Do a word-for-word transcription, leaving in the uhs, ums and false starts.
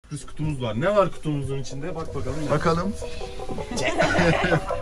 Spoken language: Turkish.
sürpriz kutumuz var. Ne var kutumuzun içinde? Bak bakalım. Bakalım.